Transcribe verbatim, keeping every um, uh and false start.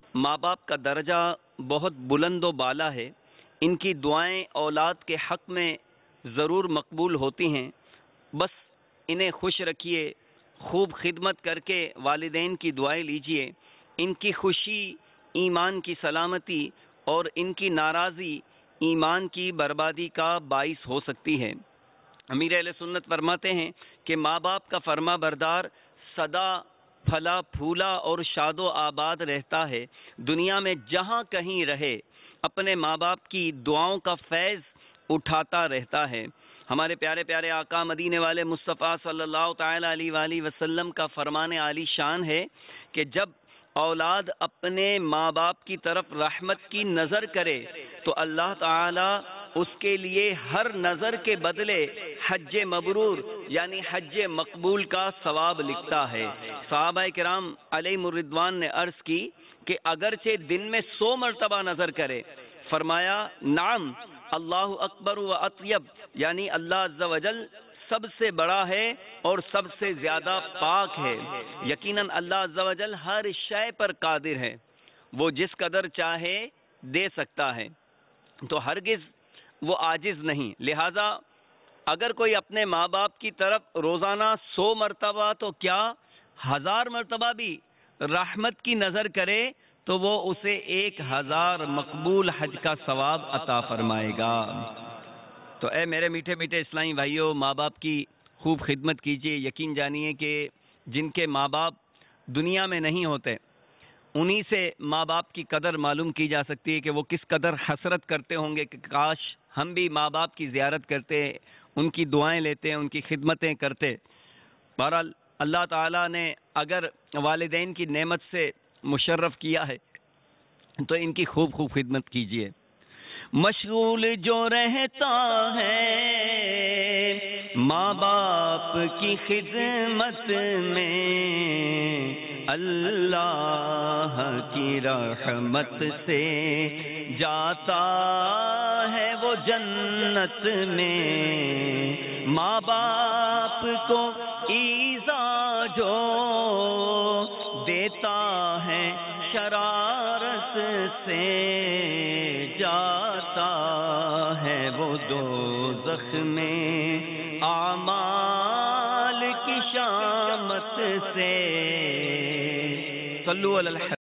ماں باپ کا درجہ بہت بلند و بالا ہے، ان کی دعائیں اولاد کے حق میں ضرور مقبول ہوتی ہیں، بس انہیں خوش رکھیے، خوب خدمت کر کے والدین کی دعائیں لیجئے، ان کی خوشی ایمان کی سلامتی اور ان کی ناراضی ایمان کی بربادی کا باعث ہو سکتی ہے۔ امیر اہل سنت فرماتے ہیں کہ ماں باپ کا فرما بردار سدا پھلا پھولا اور شاد و آباد رہتا ہے، دنیا میں جہاں کہیں رہے اپنے ماں باپ کی دعاؤں کا فیض اٹھاتا رہتا ہے۔ ہمارے پیارے پیارے آقا مدینے والے مصطفیٰ صلی اللہ تعالی علیہ وآلہ وسلم کا فرمان عالی شان ہے کہ جب اولاد اپنے ماں باپ کی طرف رحمت کی نظر کرے تو اللہ تعالی اس کے لیے ہر نظر کے بدلے حج مبرور یعنی حج مقبول کا ثواب لکھتا ہے۔ صحابہ کرام علیہم الرضوان نے عرض کی کہ اگرچہ دن میں سو مرتبہ نظر کرے، فرمایا نعم اللہ اکبر و اطیب، یعنی اللہ عز و جل سب سے بڑا ہے اور سب سے زیادہ پاک ہے، یقیناً اللہ عز و جل ہر شے پر قادر ہے، وہ جس قدر چاہے دے سکتا ہے، تو ہرگز وہ عاجز نہیں۔ لہذا اگر کوئی اپنے ماں باپ کی طرف روزانہ سو مرتبہ تو کیا ہزار مرتبہ بھی رحمت کی نظر کرے تو وہ اسے ایک ہزار مقبول حج کا ثواب عطا فرمائے گا۔ تو اے میرے میٹھے میٹھے اسلامی بھائیوں، ماں باپ کی خوب خدمت کیجیے۔ یقین جانیے کہ جن کے ماں باپ دنیا میں نہیں ہوتے انہی سے ماں باپ کی قدر معلوم کی جا سکتی ہے کہ وہ کس قدر حسرت کرتے ہوں گے کہ کاش ہم بھی ماں باپ کی زیارت کرتے، ان کی دعائیں لیتے، ان کی خدمتیں کرتے۔ بہرحال اللہ تعالیٰ نے اگر والدین کی نعمت سے مشرف کیا ہے تو ان کی خوب خوب خدمت کیجیے۔ مشغول جو رہتا ہے ماں باپ کی خدمت میں، اللہ کی رحمت سے جاتا ہے وہ جنت میں۔ ماں باپ کو ایذا جو دیتا ہے شرارت سے، جاتا ہے وہ دوزخ میں اعمال کی شامت سے۔ صلو علی الحبیب۔